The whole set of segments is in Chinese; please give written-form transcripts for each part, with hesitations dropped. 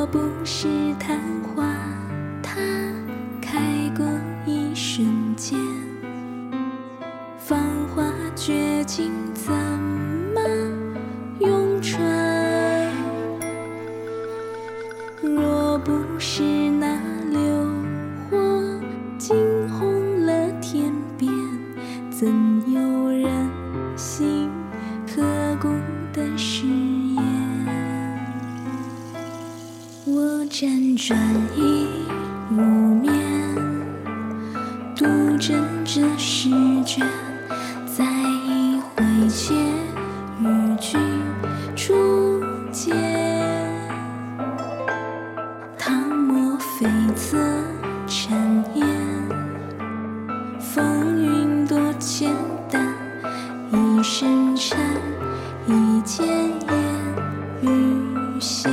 不是昙花，它开过一瞬间，芳华绝境怎么永存？若不是那流火惊红了天边，怎有人信刻骨的誓言？我辗转已无眠，独枕这诗卷，再一回切与君初见。唐墨悱恻谗言，风云多浅淡，一声禅，一剑烟雨歇。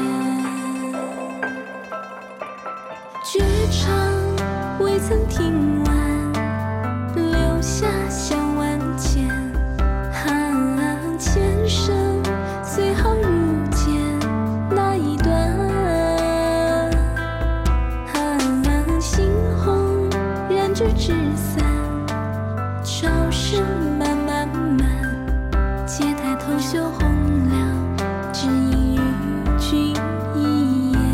绝唱未曾听完，留下香万千。前生最好如见那一段。猩红染指纸伞，潮声漫漫漫，且抬头羞红了，只因与君一眼。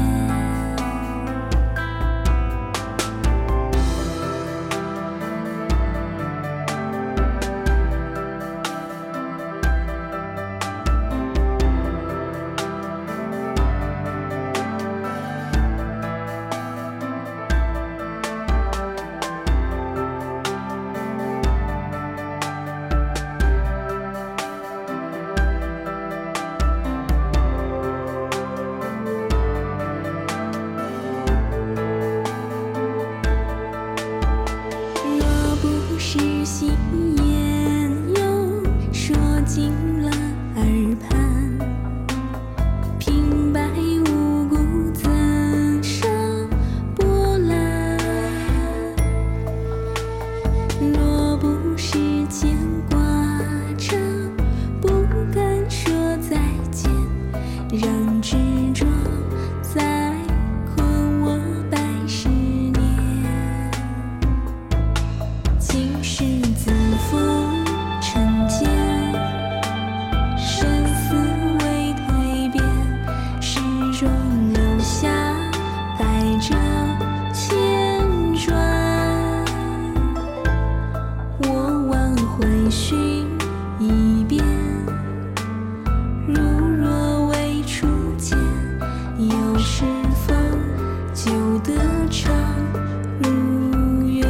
是心言又说尽了耳畔，平白无故怎生波澜？若不是牵挂着，不敢说再见，让执着再困我百世年。今世自负尘间，生死未蜕变，始终留下百折千转。我往回寻一遍，如若未初见，又是否就得偿如愿？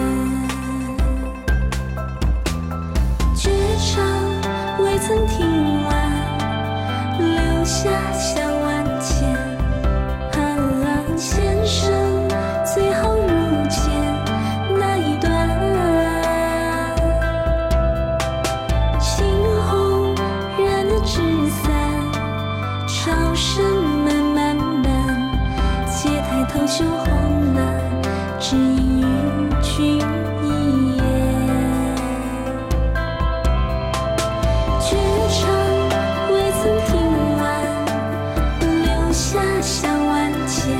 绝唱未曾听完，留下香万千。前生最好如见那一段。猩红染的纸伞，潮声漫漫漫，且抬头羞红了，只因与君一眼。绝唱未曾听完，留下香万千。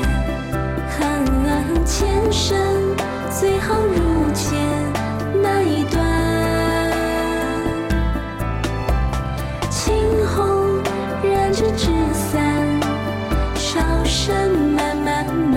前生最好如见那一段。猩红染着纸伞，潮声漫漫漫，